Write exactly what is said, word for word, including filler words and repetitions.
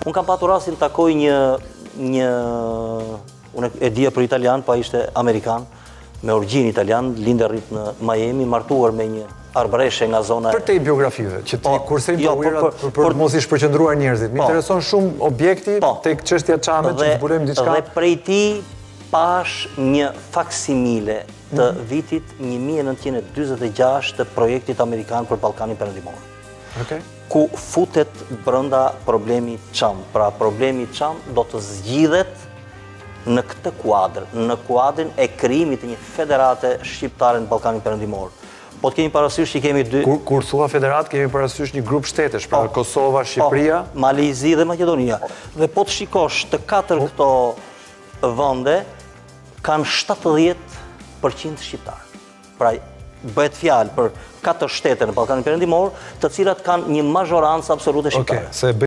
Unë kam patur rastin të takoj një, një, unë e dija për italian, pa ishte amerikan, me origjinë italian, lindë rrit në Miami, martuar me një arbëreshe nga zona... Për te i biografive, që ti kursejmë për uirat për mos i shpërqendruar njerëzit. Më intereson shumë objekti te çështja çamet që zbulojmë diçka. Dhe prej ti pash një faksimile të vitit një mijë e nëntëqind e dyzet e gjashtë të projektit amerikan për Ballkanin Perëndimor. Ku futet brenda problemi çam. Pra problemi çam do të zgjidhet në këtë kuadër, në kuadrin e krijimit të një federate shqiptare në Ballkanin Perëndimor. Po të kemi parasysh që kemi dy... Kur thua federat, kemi parasysh një grup shtetesh, pra Kosova, Shqipëria... Malizi dhe Maqedonia. Dhe po të shikosh të katër këto vende, kanë shtatëdhjetë përqind shqiptar. Pra, bëhet fjalë për katër shtete në Ballkanin Perëndimor, të cilat kanë një mazhorancë absolute shqiptare.